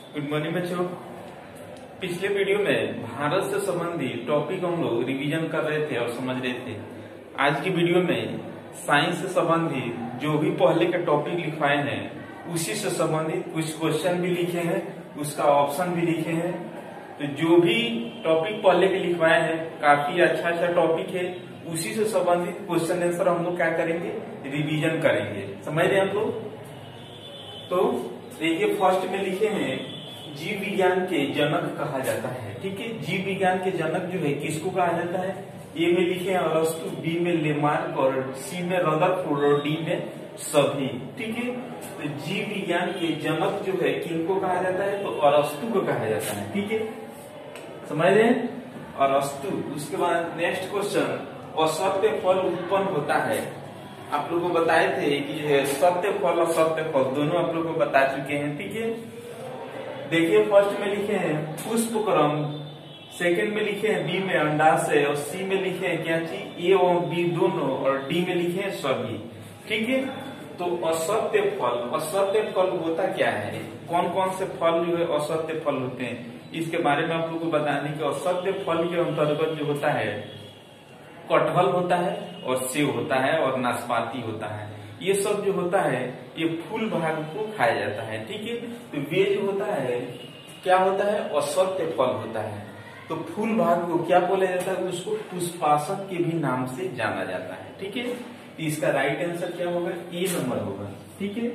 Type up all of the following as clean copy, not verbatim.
Good morning बच्चों। पिछले video में भारत से संबंधित टॉपिक हम लोग रिवीजन कर रहे थे और समझ रहे थे। आज की वीडियो में साइंस से संबंधित जो भी पहले के टॉपिक लिखवाए हैं उसी से संबंधित कुछ क्वेश्चन भी लिखे हैं, उसका ऑप्शन भी लिखे हैं। तो जो भी टॉपिक पहले के लिखवाए हैं काफी अच्छा टॉपिक है, उसी से संबंधित क्वेश्चन आंसर हम लोग क्या करेंगे, रिवीजन करेंगे। समझ रहे हैं आप लोग? तो देखिए फर्स्ट में लिखे हैं जीव विज्ञान के जनक कहा जाता है। ठीक है, जीव विज्ञान के जनक जो है किसको कहा जाता है? ए में लिखे हैं अरस्तु, बी में लेमार्क और सी में रदरफोर्ड और डी में सभी। ठीक है, तो जीव विज्ञान के जनक जो है किनको कहा जाता है? तो अरस्तु को कहा जाता है। ठीक है, समझ रहे हैं? अरस्तु। उसके बाद नेक्स्ट क्वेश्चन, असत्य फल उत्पन्न होता है। आप लोगों को बताए थे कि सत्य फल और सत्य फल दोनों आप लोगों को बता चुके हैं। ठीक है, देखिए फर्स्ट में लिखे हैं पुष्पक्रम, सेकंड में लिखे हैं बी में अंडाशय और सी में लिखे हैं क्या चीज, ए और बी दोनों, और डी में लिखे हैं सभी। ठीक है, तो असत्य फल होता क्या है? कौन कौन से फल जो है असत्य फल होते हैं, इसके बारे में आप लोगों को बताने के। असत्य फल के अंतर्गत जो होता है कटहल होता है और सेब होता है और नाशपाती होता है। ये सब जो होता है ये फूल भाग को खाया जाता है। ठीक है, तो वे जो होता है क्या होता है, असत्य फल होता है। तो फूल भाग को क्या बोला जाता है? उसको पुष्पाशक के भी नाम से जाना जाता है। ठीक है, तो इसका राइट आंसर क्या होगा? ए नंबर होगा। ठीक है,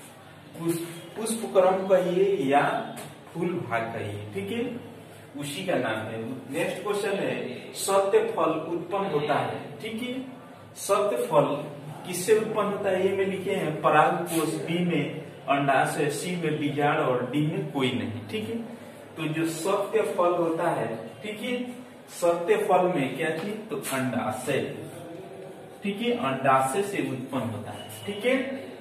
पुष्पक्रम कहिए या फूल भाग कहिए। ठीक है, उसी का नाम है। नेक्स्ट क्वेश्चन है सत्य फल उत्पन्न होता है। ठीक है, सत्य फल किससे उत्पन्न होता है? ये में लिखे हैं परागकोश, बी में अंडाशय, सी में बीजांड और डी में कोई नहीं। ठीक है, तो जो सत्य फल होता है, ठीक है, सत्य फल में क्या चीज? तो अंडाशय। ठीक है, अंडाशय से उत्पन्न होता है। ठीक है,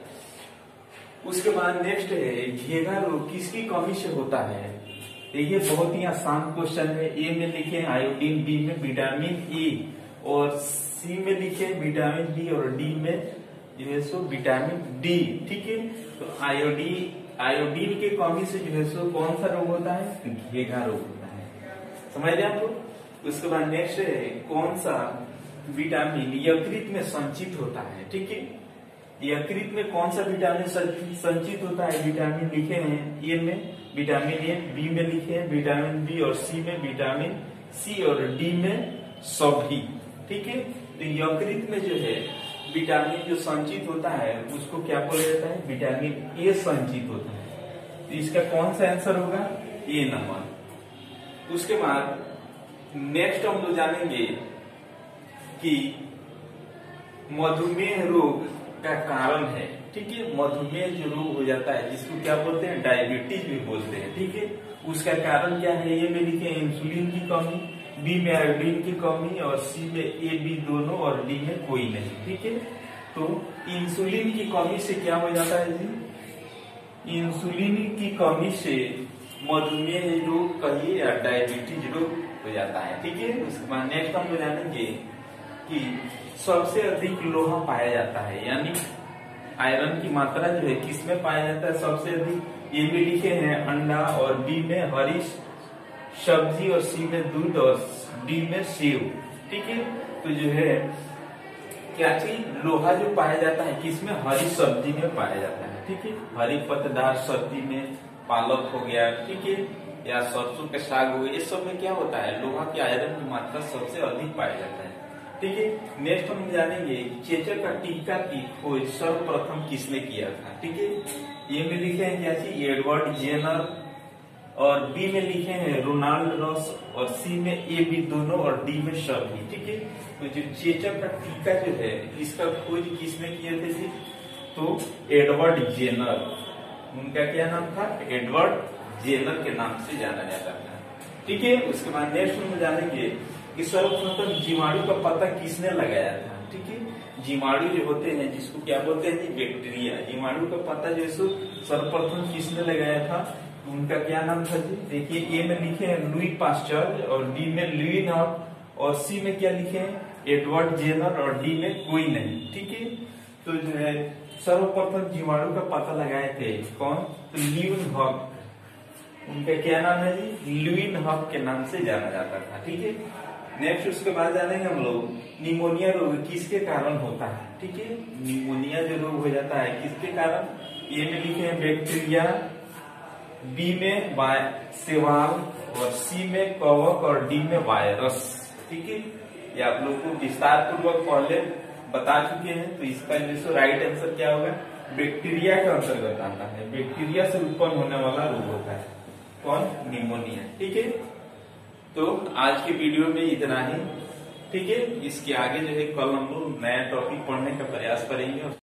उसके बाद नेक्स्ट है घेघा रोग किसकी कमी से होता है? देखिए बहुत ही आसान क्वेश्चन है। ए में लिखे हैं आयोडीन, बी में विटामिन ए और सी में लिखे विटामिन बी और डी में जो है सो विटामिन डी। ठीक है, तो आयोडीन के कमी से जो है सो कौन सा रोग होता है? घेघा रोग होता है। समझ रहे आप लोग? उसके बाद नेक्स्ट है कौन सा विटामिन यकृत में संचित होता है? ठीक है, यकृत में कौन सा विटामिन संचित होता है? विटामिन लिखे हैं ए में विटामिन ए, बी में लिखे हैं विटामिन बी और सी में विटामिन सी और डी में सभी। ठीक है, तो यकृत में जो है विटामिन जो संचित होता है उसको क्या बोला जाता है? विटामिन ए संचित होता है। तो इसका कौन सा आंसर होगा? A number. उसके बाद नेक्स्ट हम लोग जानेंगे कि मधुमेह रोग का कारण है। ठीक है, मधुमेह जो रोग हो जाता है जिसको क्या बोलते हैं? डायबिटीज भी बोलते हैं। ठीक है, उसका कारण क्या है? ये में लिखे इंसुलिन की कमी, बी में आयोडीन की कमी और सी में ए बी दोनों और डी में कोई नहीं। ठीक है, तो इंसुलिन की कमी से क्या हो जाता है जी? इंसुलिन की कमी से मधुमेह रोग कहिए या डायबिटीज रोग हो जाता है। ठीक है, उसके बाद नेक्स्ट हम लोग जानेंगे कि सबसे अधिक लोहा पाया जाता है, यानी आयरन की मात्रा जो है किसमें पाया जाता है सबसे अधिक? ए में लिखे हैं अंडा और बी में हरी सब्जी और सी में दूध और डी में सेव। ठीक है, तो जो है क्या चीज लोहा जो पाया जाता है किसमें? हरी सब्जी में पाया जाता है। ठीक है, हरी पत्तेदार सब्जी में पालक हो गया, ठीक है, या सरसों के साग हो गया, इस सब में क्या होता है? लोहा की आयरन की मात्रा सबसे अधिक पाया जाता है। ठीक है, नेक्स्ट हम जानेंगे चेचक का टीका की खोज सर्वप्रथम किसने किया था? ठीक है, ये में लिखे हैं क्या चीज? एडवर्ड जेनर और बी में लिखे हैं रोनाल्ड रॉस और सी में ए बी दोनों और डी में सभी। ठीक है, तो जो चेचक का टीका जो है इसका खोज किसने किए थे जी? तो एडवर्ड जेनर। उनका क्या नाम था? एडवर्ड जेनर के नाम से जाना जाता था। ठीक है, उसके बाद नेक्स्ट हम जानेंगे कि सर्वप्रथम जीवाणु का पता किसने लगाया था? ठीक है, जीवाणु जो होते हैं जिसको क्या बोलते हैं? बैक्टीरिया। जीवाणु का पता जो सर्वप्रथम किसने लगाया था? उनका क्या नाम था जी? देखिए ए में लिखे हैं लुई पास्चर और डी में लुई नॉट और सी में क्या लिखे हैं? एडवर्ड जेनर और डी में कोई नहीं। ठीक है, तो जो है सर्वप्रथम जीवाणु का पता लगाए थे कौन? तो ल्यूनहॉक। उनका क्या नाम है जी, ल्यूइन हक के नाम से जाना जाता था। ठीक है, नेक्स्ट उसके बाद जानेंगे हम लोग निमोनिया रोग किसके कारण होता है। ठीक है, निमोनिया जो रोग हो जाता है किसके कारण, ए में लिखे हैं बैक्टीरिया, बी में शैवाल और सी में कवक और डी में वायरस। ठीक है, ये आप लोग को विस्तार पूर्वक पहले बता चुके हैं, तो इसका जो राइट आंसर क्या होगा, बैक्टीरिया के अंतर्गत आता है। बैक्टीरिया से उत्पन्न होने वाला रोग होता है कौन, निमोनिया। ठीक है, तो आज के वीडियो में इतना ही। ठीक है, इसके आगे जो है कल हम लोग नया टॉपिक पढ़ने का प्रयास करेंगे।